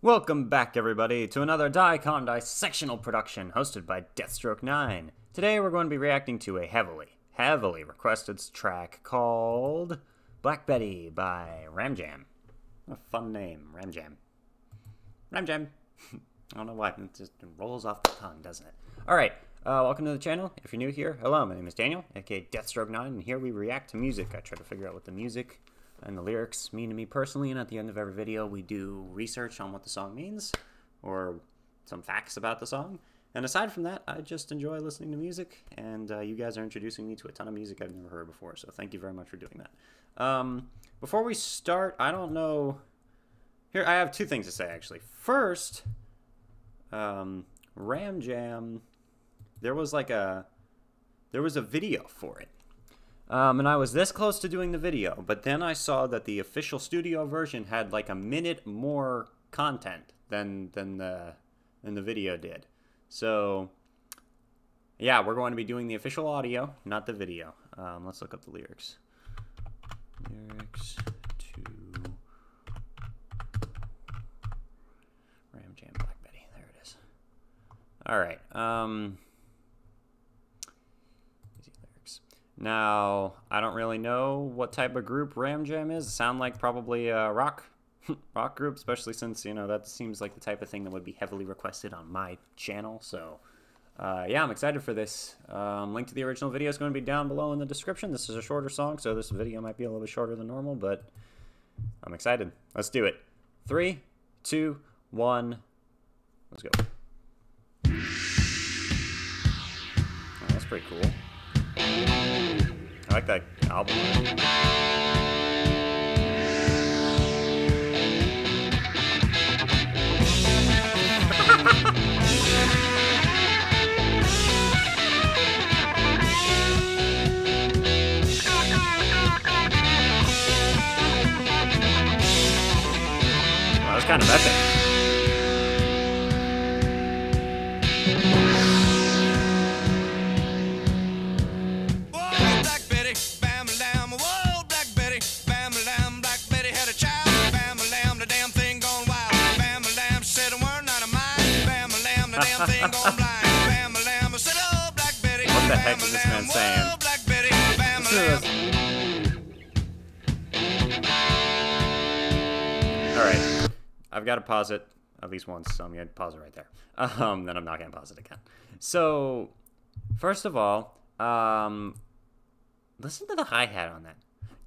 Welcome back, everybody, to another dicondissectional production hosted by Deathstroke9. Today we're going to be reacting to a heavily requested track called Black Betty by Ramjam. What a fun name, Ramjam. Ramjam. I don't know why, it just rolls off the tongue, doesn't it? Alright, welcome to the channel. If you're new here, hello, my name is Daniel, aka Deathstroke9, and here we react to music. I try to figure out what the music and the lyrics mean to me personally, and at the end of every video we do research on what the song means, or some facts about the song. And aside from that, I just enjoy listening to music, and you guys are introducing me to a ton of music I've never heard before, so thank you very much for doing that. Before we start, I don't know... Here, I have two things to say, actually. First, Ramjam, there was a video for it. And I was this close to doing the video, but then I saw that the official studio version had like a minute more content than the video did. So, yeah, we're going to be doing the official audio, not the video. Let's look up the lyrics. Lyrics to Ramjam Black Betty. There it is. All right. Now, I don't really know what type of group Ramjam is. Sound like probably a rock group, especially since, you know, that seems like the type of thing that would be heavily requested on my channel. So, yeah, I'm excited for this. Link to the original video is going to be down below in the description. This is a shorter song, so this video might be a little bit shorter than normal, but I'm excited. Let's do it. 3, 2, 1, let's go. Oh, that's pretty cool. I like that album. That was kind of epic. What the heck is this man saying? Alright, I've got to pause it at least once, so I'm going to pause it right there. Then I'm not going to pause it again. So, first of all, listen to the hi-hat on that.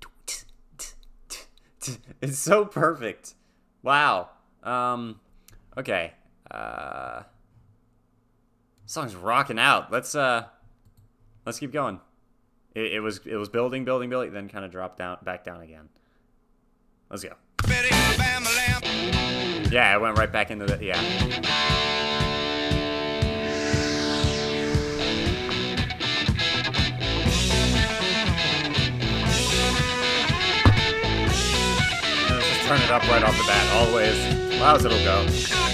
It's so perfect. Wow. Okay. Song's rocking out. Let's keep going. It was building, then kind of dropped back down again. Let's go. Yeah, it went right back into the Let's just turn it up right off the bat, all the way as loud as it'll go.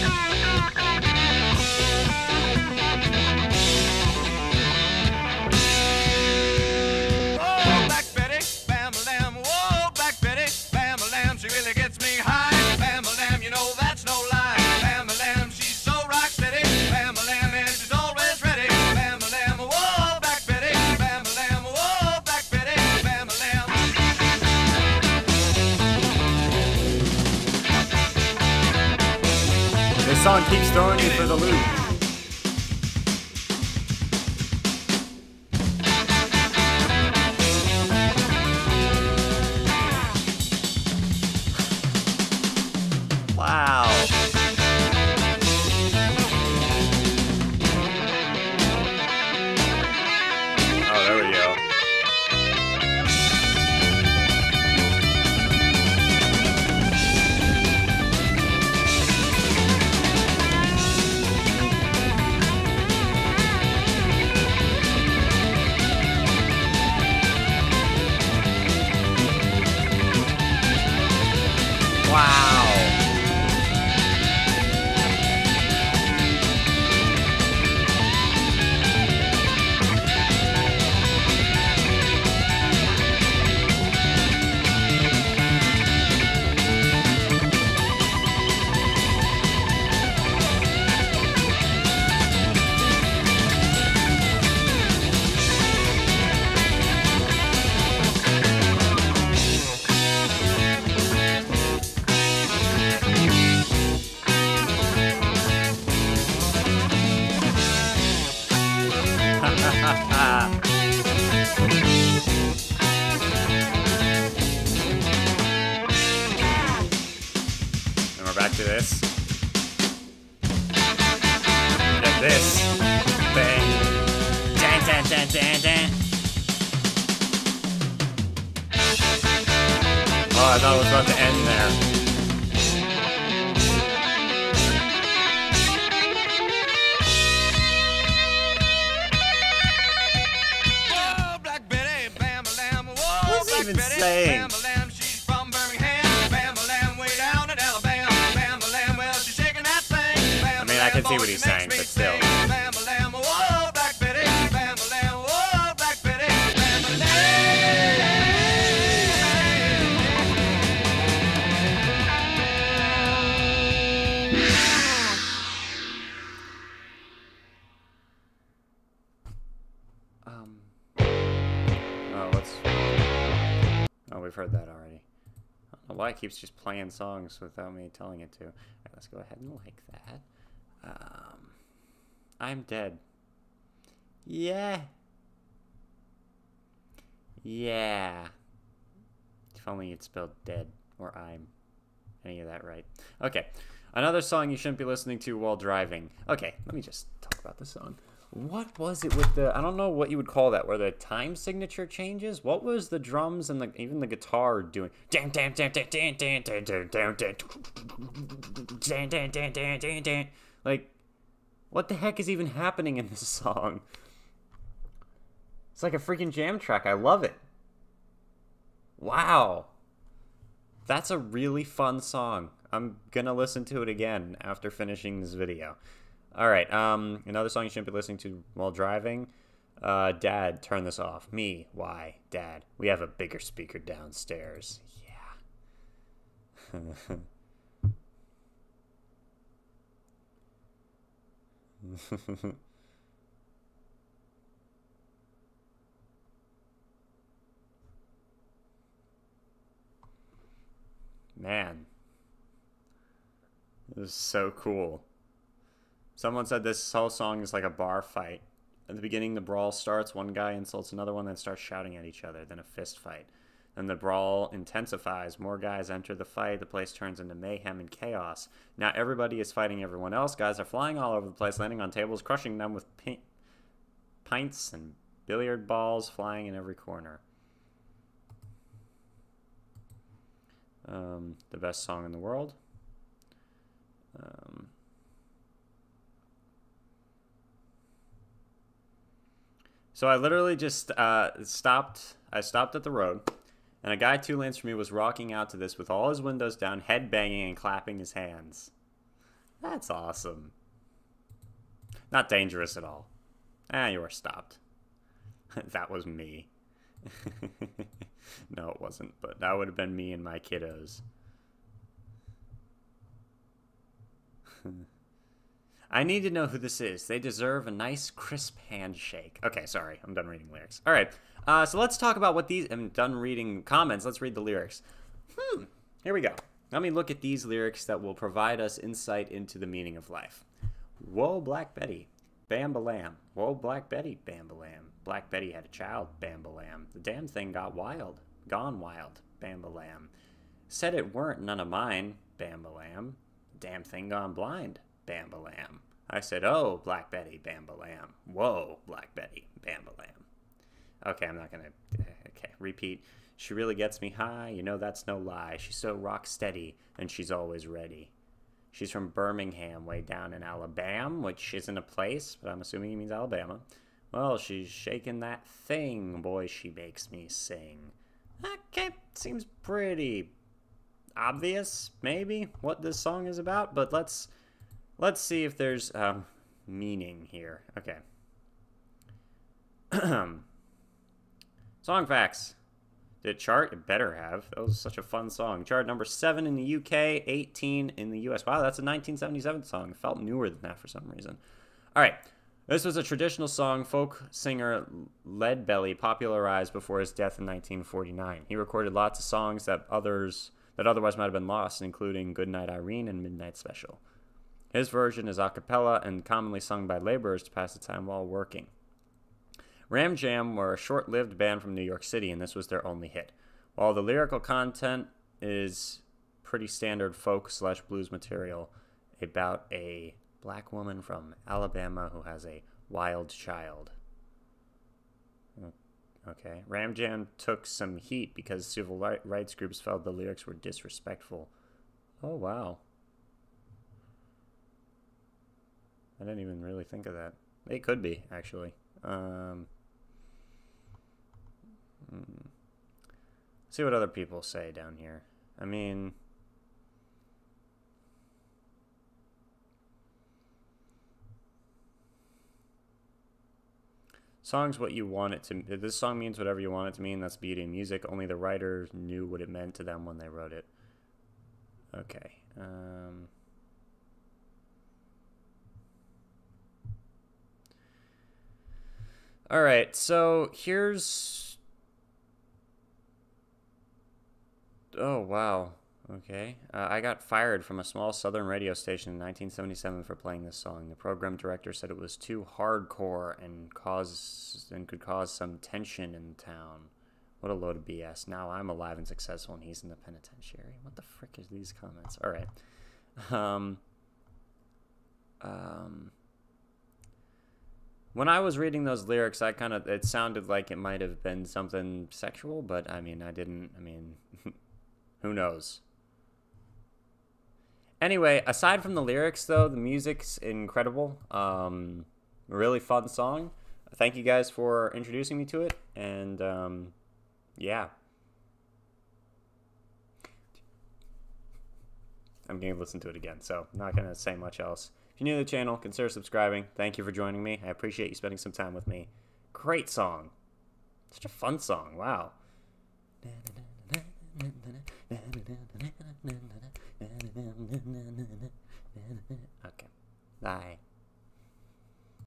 This song keeps throwing you for the loop. Wow. Oh, there we go. Wow. to this. Get this. Bang. Dan, dan, dan, dan, dan. Oh, I thought it was about to end there. Whoa, Black Betty, bam, lamb. Whoa, What's he Black even Betty, saying? bam, lamb. She's from Birmingham, bam, lamb, way down in Alabama, bam, lamb. Well, she's shaking that thing, bam, I mean, I can see boy, what he's she makes saying, me but still. sing, bam, lamb. Whoa, Black Betty, bam, lamb. Whoa, Black Betty, bam, lamb. Oh, let's... Oh, we've heard that already. I don't know why it keeps just playing songs without me telling it to. All right, let's go ahead and like that. I'm dead. Yeah. Yeah. If only you'd spelled dead or I'm. Any of that right. Okay. Another song you shouldn't be listening to while driving. Okay, let me just talk about the song. What was it with the... I don't know what you would call that, where the time signature changes? What was the drums and even the guitar doing? Damn, damn, damn, damn, damn, damn, damn, damn, damn, damn, damn, damn, damn, damn, damn, damn. Like, what the heck is even happening in this song? It's like a freaking jam track. I love it. Wow. That's a really fun song. I'm gonna listen to it again after finishing this video. Alright, another song you shouldn't be listening to while driving. Dad, turn this off. Me, why? Dad, we have a bigger speaker downstairs. Yeah. Man. This is so cool. Someone said this whole song is like a bar fight. At the beginning, the brawl starts. One guy insults another one, then starts shouting at each other. Then a fist fight. Then the brawl intensifies. More guys enter the fight. The place turns into mayhem and chaos. Now everybody is fighting everyone else. Guys are flying all over the place, landing on tables, crushing them with pints and billiard balls flying in every corner. The best song in the world. So I literally just stopped. I stopped at the road, and a guy 2 lanes from me was rocking out to this with all his windows down, head banging and clapping his hands. That's awesome. Not dangerous at all. You were stopped. That was me. No, it wasn't, but that would have been me and my kiddos. I need to know who this is. They deserve a nice, crisp handshake. Okay, sorry. I'm done reading lyrics. All right. So let's talk about what these... I'm done reading comments. Let's read the lyrics. Here we go. Let me look at these lyrics that will provide us insight into the meaning of life. Whoa, Black Betty. Bam-ba-lam. Whoa, Black Betty. Bam-ba-lam. Black Betty had a child. Bam-ba-lam. The damn thing got wild. Gone wild. Bam-ba-lam. Said it weren't none of mine. Bam-ba-lam. The damn thing gone blind. Bam-ba-lam. I said, oh, Black Betty, bam-ba-lam. Whoa, Black Betty, bam-ba-lam. Okay, I'm not going to... Okay, repeat. She really gets me high, you know that's no lie. She's so rock steady, and she's always ready. She's from Birmingham, way down in Alabama, which isn't a place, but I'm assuming he means Alabama. Well, she's shaking that thing, boy, she makes me sing. Okay, seems pretty obvious, maybe, what this song is about, but let's see if there's meaning here. Okay. Song facts. Did it chart? It better have. That was such a fun song. Chart number 7 in the UK, 18 in the US. Wow, that's a 1977 song. It felt newer than that for some reason. All right. This was a traditional song folk singer Leadbelly popularized before his death in 1949. He recorded lots of songs that otherwise might have been lost, including Goodnight Irene and Midnight Special. His version is a cappella and commonly sung by laborers to pass the time while working. Ram Jam were a short-lived band from New York City, and this was their only hit. While the lyrical content is pretty standard folk / blues material about a black woman from Alabama who has a wild child. Okay. Ram Jam took some heat because civil rights groups felt the lyrics were disrespectful. Oh, wow. I didn't even really think of that. It could be, actually. See what other people say down here. I mean, song's what you want it to. This song means whatever you want it to mean. That's beauty in music. Only the writers knew what it meant to them when they wrote it. Okay. All right. So here's. Oh, wow. Okay. I got fired from a small southern radio station in 1977 for playing this song. The program director said it was too hardcore and could cause some tension in the town. What a load of BS. Now I'm alive and successful and he's in the penitentiary. What the frick is these comments? All right. When I was reading those lyrics, it sounded like it might have been something sexual, but I mean, who knows? Anyway, aside from the lyrics, though, the music's incredible. Really fun song. Thank you guys for introducing me to it, and yeah. I'm going to listen to it again, so I'm not going to say much else. If you're new to the channel, consider subscribing. Thank you for joining me. I appreciate you spending some time with me. Great song. Such a fun song. Wow.